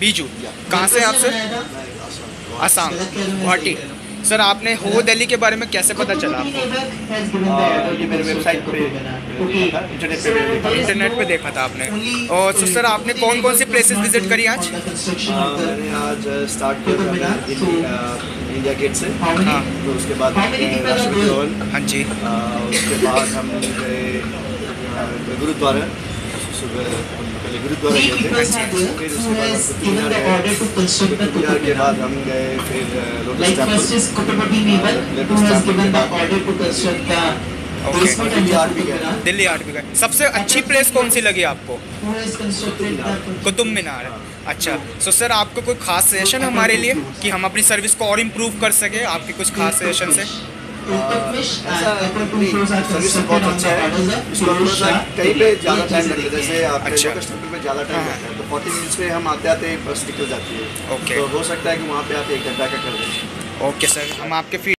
बीजू। कहाँ से आप सर? असम, गुवाहाटी। सर आपने हो दिल्ली के बारे में कैसे पता चला आपको? ये मेरे वेबसाइट पे इंटरनेट पे देखा था आपने। और तो सर आपने कौन कौन सी प्लेसेस विजिट करी आज? मैंने आज स्टार्ट किया था इंडिया गेट से। हाँ तो उसके बाद राष्ट्रपति भवन। हाँ जी। उसके बाद हम गए गुरुद्वारा। सुबह पहले गुरुद्वारा गए थे, फिर उसके बाद हम कुतुब मीनार गए। कुतुब मीनार के बाद हम गए फिर लोटस टेम्पल। दिल्ली आर्ट भी गए। दिल्ली आर्ट भी गए। सबसे अच्छी प्लेस कौन सी लगी आपको? कुतुब मीनार। अच्छा, सो सर आपको कोई खास सजेशन हमारे लिए कि हम अपनी सर्विस को और इम्प्रूव कर सके, आपके कुछ खास सजेशन से? सर्विस बहुत अच्छा है। इसको थोड़ा सा कहीं पे ज़्यादा टाइम लगता है, जैसे आप लोटस टेम्पल में ज़्यादा टाइम लगता है, तो 40 मिनट्स में हम आते आते बस निकल जाती है। ओके, तो हो सकता है कि वहाँ पे आप 1 घंटा का कर दें। ओके सर, हम आपके